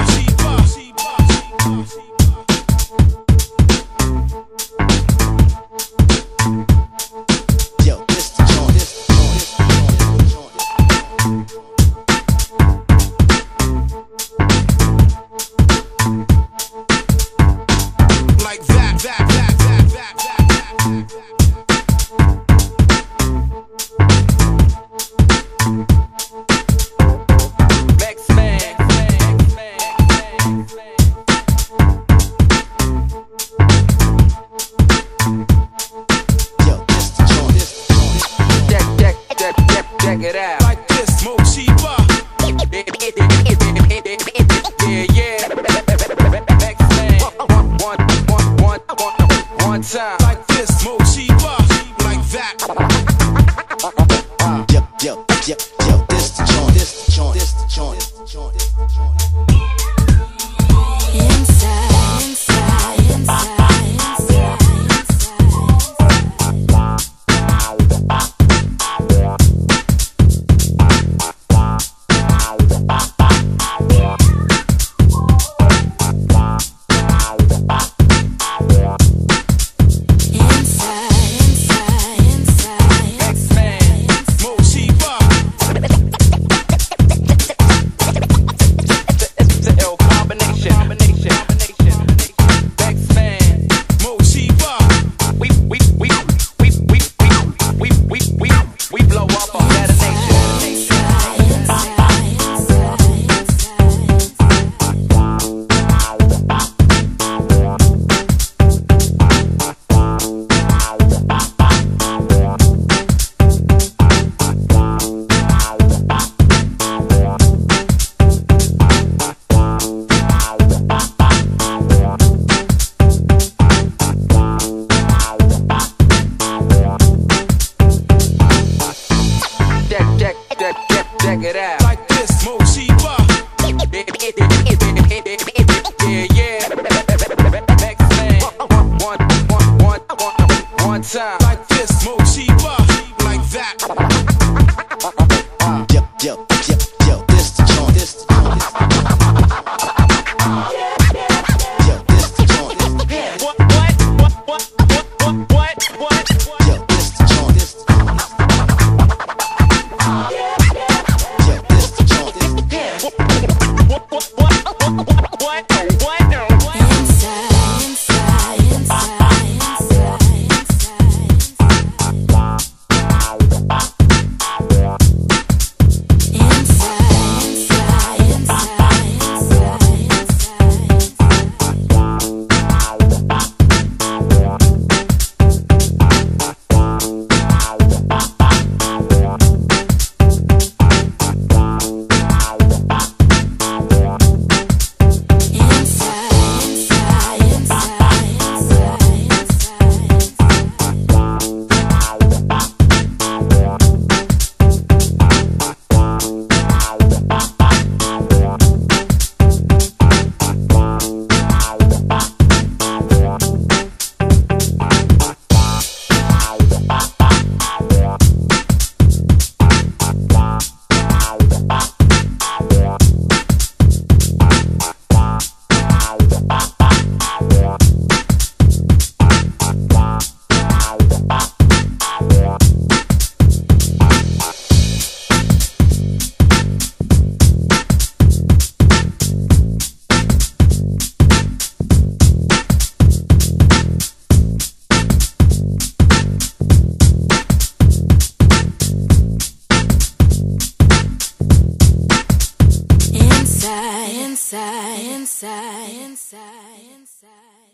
Check it out. Like this, more cheaper. Yeah. Nextmen. One time. Like this, more cheaper. Like that. Yo, this the joint, this the joint, this the joint, this the joint, this the joint. Check it out. Like this, more cheaper. Yeah. Nextmen. One time. Like this, more cheaper. Like that. Yo, this the joint, this the joint, this the joint. Yo, this the joint, this the joint. What? Yo, this the joint, this the joint. Inside.